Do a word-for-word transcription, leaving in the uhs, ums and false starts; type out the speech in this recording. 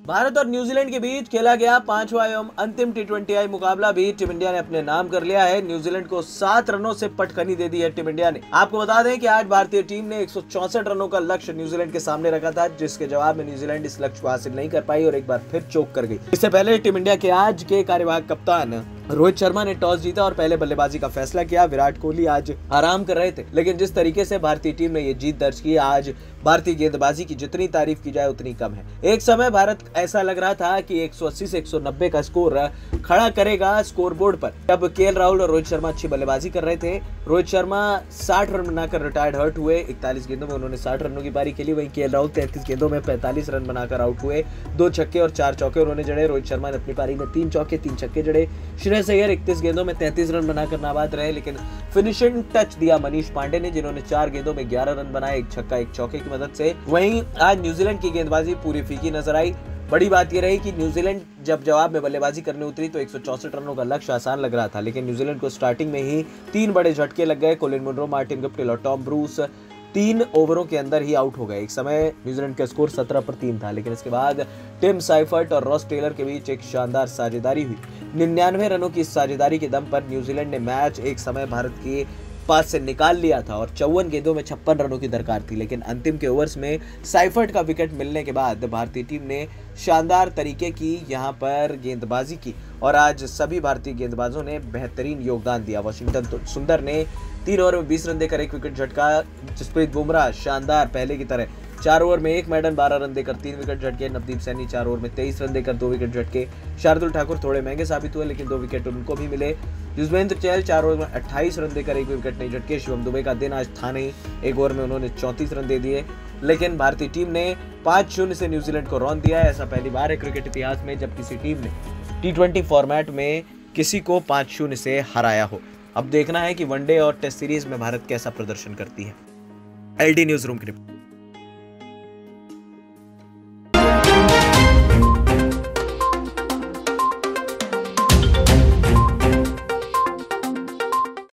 भारत और न्यूजीलैंड के बीच खेला गया पांचवा एवं अंतिम टी ट्वेंटी आई मुकाबला भी टीम इंडिया ने अपने नाम कर लिया है। न्यूजीलैंड को सात रनों से पटखनी दे दी है टीम इंडिया ने। आपको बता दें कि आज भारतीय टीम ने एक सौ चौसठ रनों का लक्ष्य न्यूजीलैंड के सामने रखा था, जिसके जवाब में न्यूजीलैंड इस लक्ष्य को हासिल नहीं कर पाई और एक बार फिर चोक कर गई। इससे पहले टीम इंडिया के आज के कार्यवाहक कप्तान रोहित शर्मा ने टॉस जीता और पहले बल्लेबाजी का फैसला किया। विराट कोहली आज आराम कर रहे थे, लेकिन जिस तरीके से भारतीय टीम ने ये जीत दर्ज की, आज भारतीय गेंदबाजी की जितनी तारीफ की जाए उतनी कम है। एक समय भारत ऐसा लग रहा था कि एक सौ अस्सी से एक सौ नब्बे का स्कोर खड़ा करेगा स्कोर बोर्ड पर, जब केएल राहुल और रोहित शर्मा अच्छी बल्लेबाजी कर रहे थे। रोहित शर्मा साठ रन बनाकर रिटायर्ड हर्ट हुए। इकतालीस गेंदों में उन्होंने साठ रनों की पारी खेली। वहीं केएल राहुल तैंतीस गेंदों में पैंतालीस रन बनाकर आउट हुए। दो छक्के और चार चौके उन्होंने जड़े। रोहित शर्मा ने अपनी पारी में तीन चौके तीन छक्के जड़े। श्रेयस अय्यर इकतीस गेंदों में तैंतीस रन बनाकर नाबाद रहे, लेकिन फिनिशिंग टच दिया मनीष पांडे ने, जिन्होंने चार गेंदों में ग्यारह रन बनाए, एक छक्का एक चौके की मदद से। वहीं आज न्यूजीलैंड की गेंदबाजी पूरी फीकी नजर आई। बड़ी बात यह रही कि न्यूजीलैंड जब जवाब में बल्लेबाजी करने उतरी तो एक सौ चौसठ रनों का लक्ष्य आसान लग रहा था, लेकिन न्यूजीलैंड को स्टार्टिंग में ही तीन बड़े झटके लग गए। कोलिन मुनरो, मार्टिन गप्टिल और टॉम ब्रूस तीन ओवरों के अंदर ही आउट हो गए। एक समय न्यूजीलैंड का स्कोर सत्रह पर तीन था, लेकिन इसके बाद टिम साइफर्ट और रॉस टेलर के बीच एक शानदार साझेदारी हुई। निन्यानवे रनों की साझेदारी के दम पर न्यूजीलैंड ने मैच एक समय भारत के पास से निकाल लिया था और चौवन गेंदों में छप्पन रनों की दरकार थी, लेकिन अंतिम के ओवर्स में साइफर्ट का विकेट मिलने के बाद भारतीय टीम ने शानदार तरीके की यहां पर गेंदबाजी की और आज सभी भारतीय गेंदबाजों ने बेहतरीन योगदान दिया। वाशिंगटन सुंदर ने तीन ओवर में बीस रन देकर एक विकेट झटका। जसप्रीत बुमराह शानदार पहले की तरह चार ओवर में एक मैडन बारह रन देकर तीन विकेट झटके। नवदीप सैनी चार ओवर में तेईस रन देकर दो विकेट झटके। शार्दुल ठाकुर थोड़े महंगे साबित हुए, लेकिन दो विकेट उनको भी मिले। युजवेंद्र चहल चार ओवर में अट्ठाईस रन देकर एक विकेट नहीं झटके। शिवम दुबे का दिन आज था नहीं, एक ओवर में उन्होंने चौंतीस रन दे दिए, लेकिन भारतीय टीम ने पांच शून्य से न्यूजीलैंड को रौंद दिया है। ऐसा पहली बार है क्रिकेट इतिहास में जब किसी टीम ने टी ट्वेंटी फॉर्मेट में किसी को पांच शून्य से हराया हो। अब देखना है कि वनडे और टेस्ट सीरीज में भारत कैसा प्रदर्शन करती है। एल डी न्यूज रूम की रिपोर्ट।